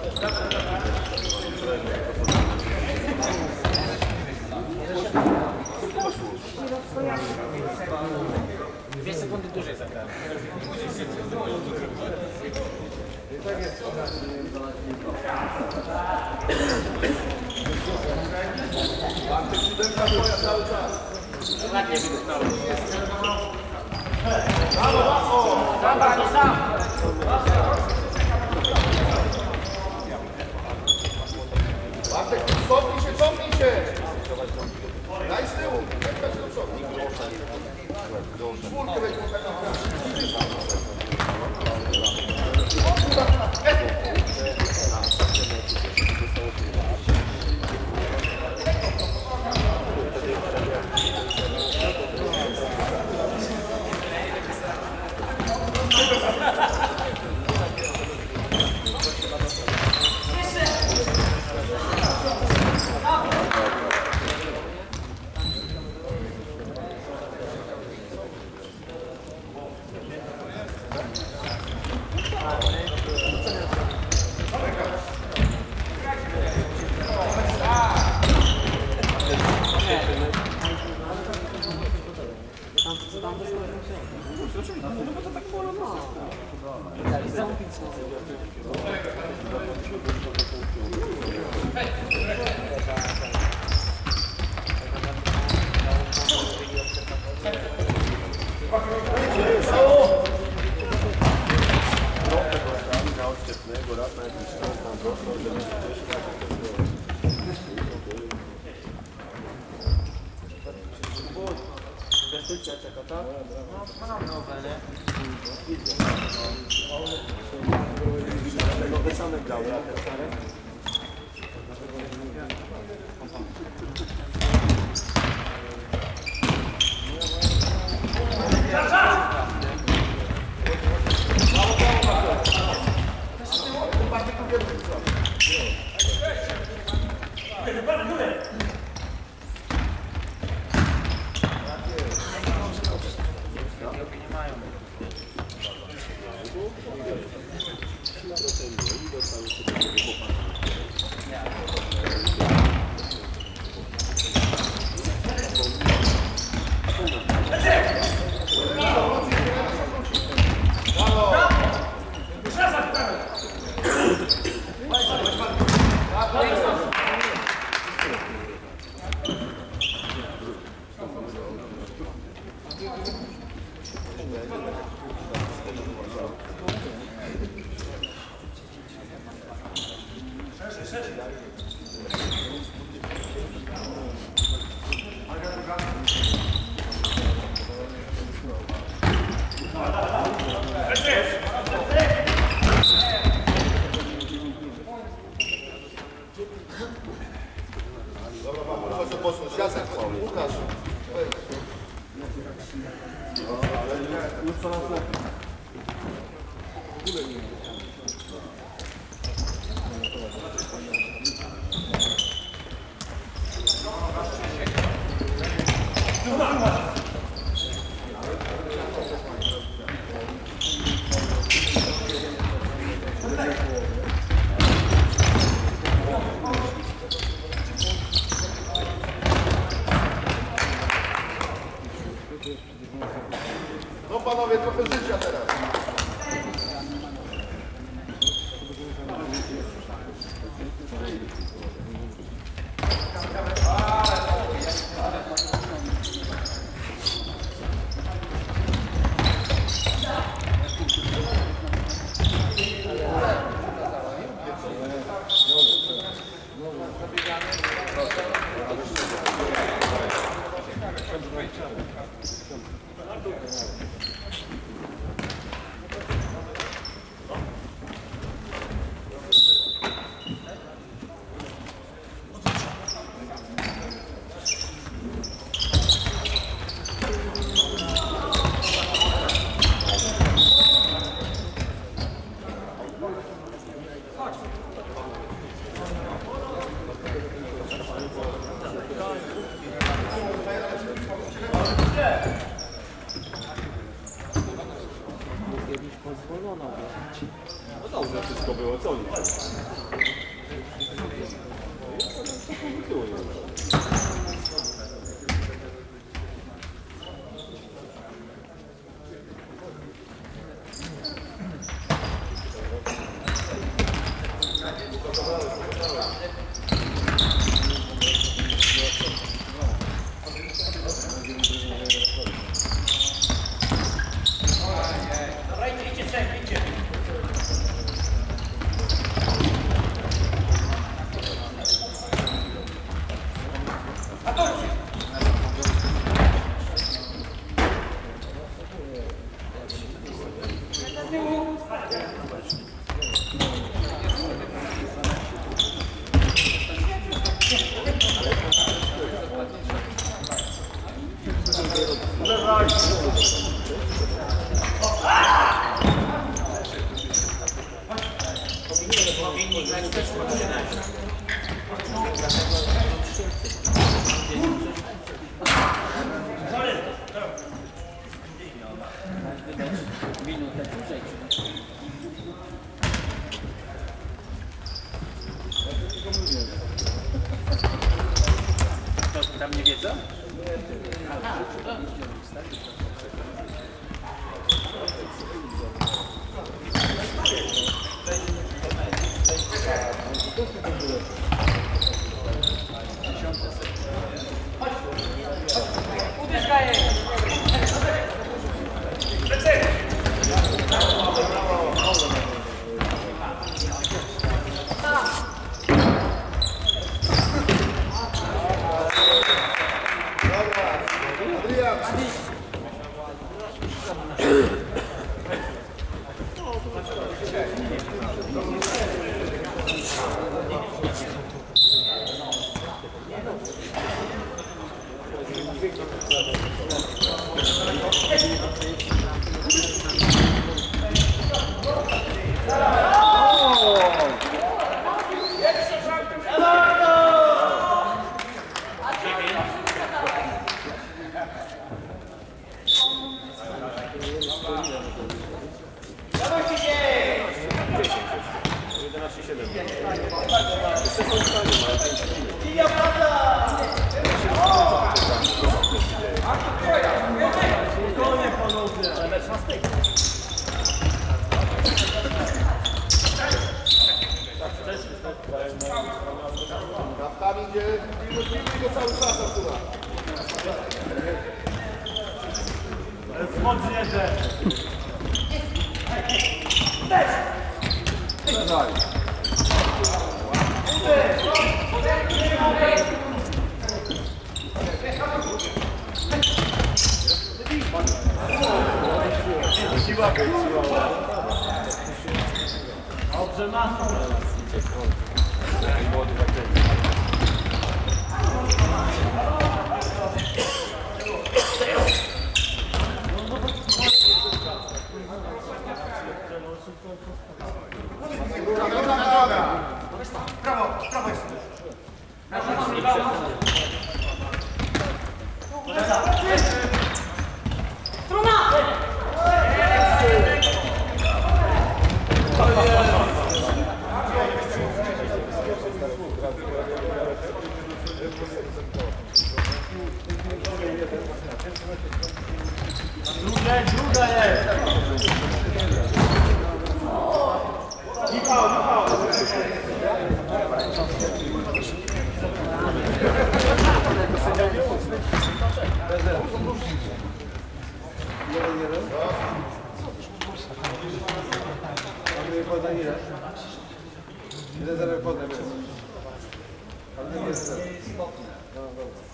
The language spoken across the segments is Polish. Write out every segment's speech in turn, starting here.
Dwie sekundy dłużej zagrałem. Bartek, siódemka twoja cały czas. Tak nie wyglądało. Brawo, brawo! Dobra, nie sam! Bartek, cofnij się! Daj z tyłu, czekaj się do przodu. Czwórkę weź po Inwestycja czeka, tak? No, mam nowe, nie? Nowe same grały, a te stare? No panowie, trochę życia teraz. No dobrze wszystko było, co? Tam nie wiedzą? Tam idzie, pilnuj go cały czas, Artura. Mocnie, że... Siła być, siła. Dobrze masz. Druga jest! Michał! Ile zaraz podam jest? Ale nie jest istotne. No dobra.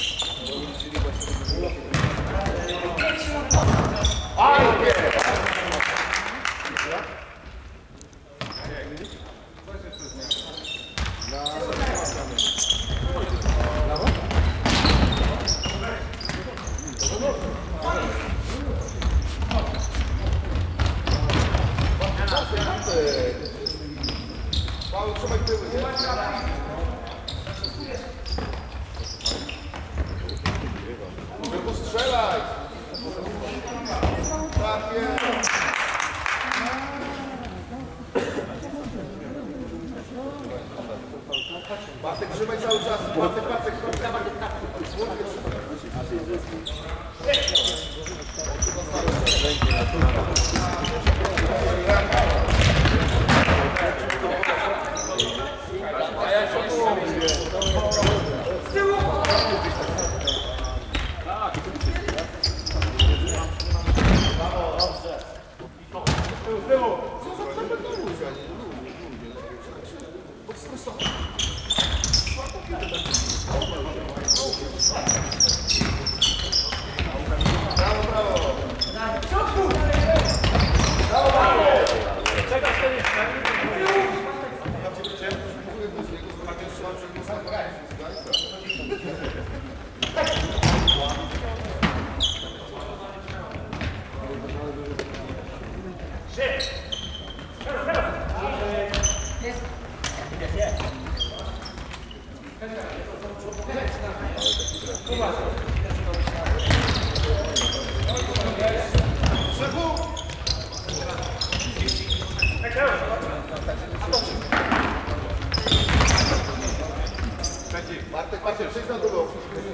Paweł, trzymaj tyły, nie? Żeby strzelaj! Tak jest! Trzymaj cały czas. Bartek. Bartek, przejdź na drugą.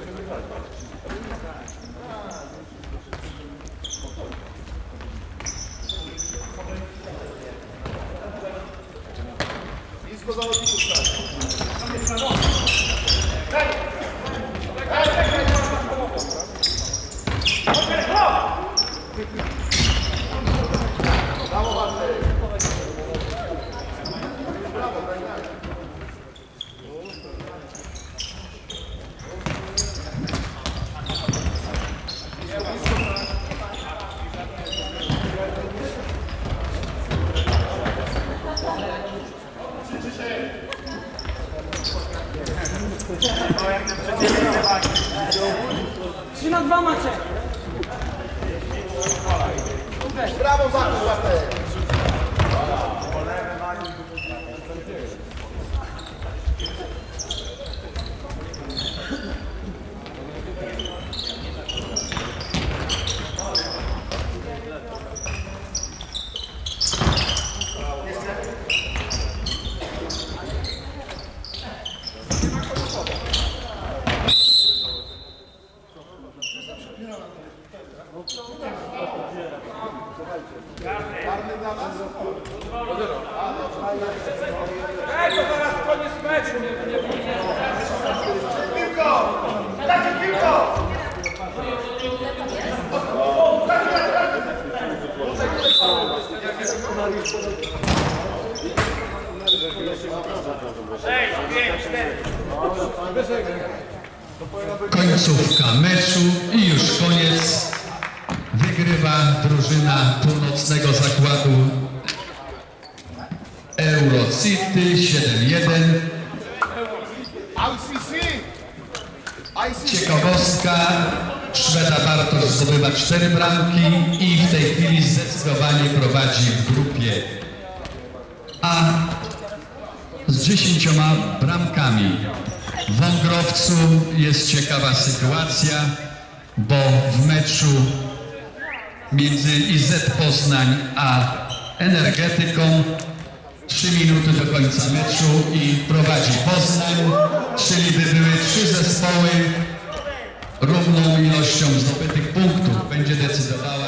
Blisko zawodników brawo, Bartek. Brawo, Bartek. Trzy na dwa macie. Brawo, Bartek. Ej, to zaraz koniec meczu. Piłko! Dajcie piłko! Końcówka meczu i już koniec. Wygrywa drużyna północnego zakładu Eurocity 7-1. Ciekawostka, Szweda Bartosz zdobywa 4 bramki i w tej chwili zdecydowanie prowadzi w grupie A z 10 bramkami. W Wągrowcu jest ciekawa sytuacja, bo w meczu między IZ Poznań a Energetyką 3 minuty do końca meczu i prowadzi Poznań, czyli by były 3 zespoły równą ilością zdobytych punktów. Będzie decydowało